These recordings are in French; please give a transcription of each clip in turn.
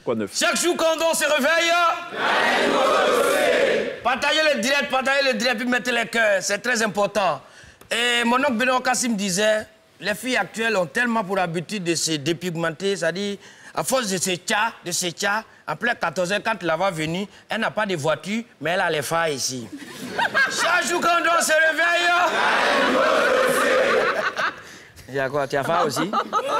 Quoi de neuf? Chaque jour quand on se réveille, partagez le direct, puis mettez les cœurs. C'est très important. Et mon oncle Benoît Kassim disait, les filles actuelles ont tellement pour habitude de se dépigmenter, c'est-à-dire, à force de se tcha, en plein 14h, quand elle va venir, elle n'a pas de voiture, mais elle a les phares ici. Chaque jour quand on se réveille... Il y a quoi? Tu as faim aussi?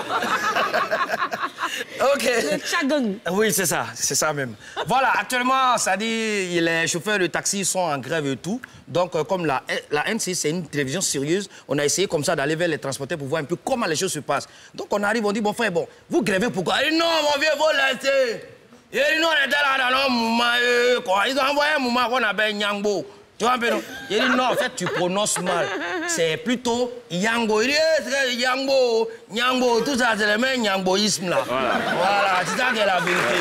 OK. Oui, c'est ça même. Voilà, actuellement, ça dit les chauffeurs de taxi sont en grève et tout. Donc, comme la NC, c'est une télévision sérieuse, on a essayé comme ça d'aller vers les transporteurs pour voir un peu comment les choses se passent. Donc, on arrive, on dit, bon frère, bon, vous grévez pourquoi? Il dit, non, mon vieux, vous laissez. Il dit, non, on était là dans le mouvement, quoi. Ils ont envoyé un mouvement qu'on appelle Nyangbo. Tu vois un peu, non? Il dit non, en fait, tu prononces mal. C'est plutôt Yango. Il dit, c'est Yango, Nyangbo, tout ça, c'est le même Nyangboïsme, là. Voilà, c'est ça qui est la vérité.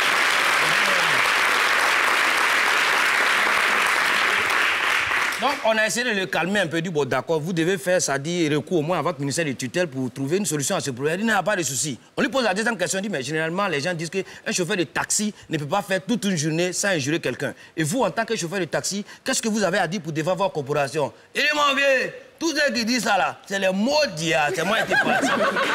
Donc, on a essayé de le calmer un peu, dit, bon, d'accord, vous devez faire, ça dit, recours au moins à votre ministère de tutelle pour trouver une solution à ce problème. Il n'y a pas de souci. On lui pose la deuxième question, il dit, mais généralement, les gens disent qu'un chauffeur de taxi ne peut pas faire toute une journée sans injurer quelqu'un. Et vous, en tant que chauffeur de taxi, qu'est-ce que vous avez à dire pour défendre votre corporation? Il dit, mon vieux, tous ceux qui disent ça, là, c'est les mots d'IA, c'est moi qui étais parti.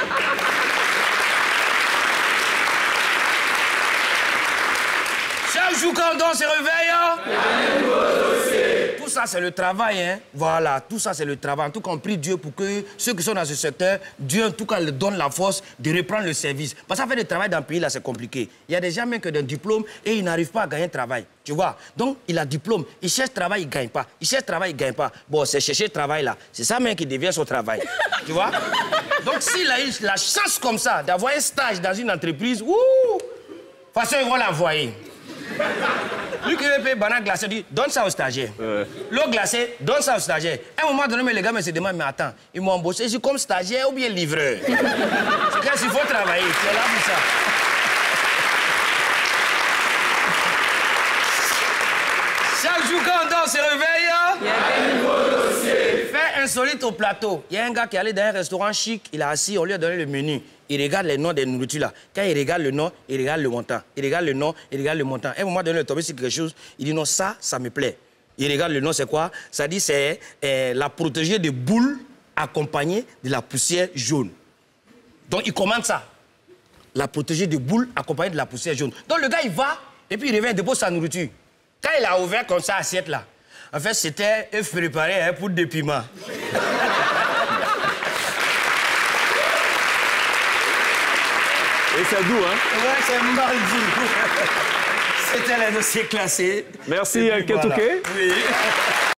Chaque jour, quand on se réveille, tout ça, c'est le travail, hein. Voilà, tout ça, c'est le travail. En tout cas, on prie Dieu pour que ceux qui sont dans ce secteur, Dieu, en tout cas, leur donne la force de reprendre le service. Parce que ça fait du travail dans le pays, là, c'est compliqué. Il y a des gens même qui ont un diplôme et ils n'arrivent pas à gagner un travail. Tu vois? Donc, il a diplôme, il cherche travail, il ne gagne pas. Il cherche travail, il ne gagne pas. Bon, c'est chercher travail, là. C'est ça même qui devient son travail. Tu vois? Donc, s'il a eu la chance comme ça d'avoir un stage dans une entreprise, ouh! De toute façon, ils vont l'envoyer. Lui qui veut payer banane glacée, dit donne ça au stagiaire. L'eau glacée, donne ça au stagiaire. À un moment donné, mais les gars me se demandent, mais attends, ils m'ont embauché, je suis comme stagiaire ou bien livreur? C'est qu'est-ce qu'il faut travailler, c'est là pour ça. Chaque jour quand on se réveille, il y a un nouveau dossier. Fait insolite au plateau. Il y a un gars qui est allé dans un restaurant chic, il a assis, on lui a donné le menu. Il regarde les noms des nourritures là. Quand il regarde le nom, il regarde le montant. Il regarde le nom, il regarde le montant. À un moment donné, il est tombé sur quelque chose, il dit non, ça me plaît. Il regarde le nom, c'est quoi? Ça dit c'est la protégée de boules accompagnée de la poussière jaune. Donc il commande ça. La protégée de boules accompagnée de la poussière jaune. Donc le gars, il va et puis il revient, il dépose sa nourriture. Quand il a ouvert comme ça l'assiette là, en fait, c'était œuf préparé pour des piments. Et c'est doux, hein? Ouais, c'est mal dit. C'était les dossiers classés. Merci, Ketouké. Voilà. Oui.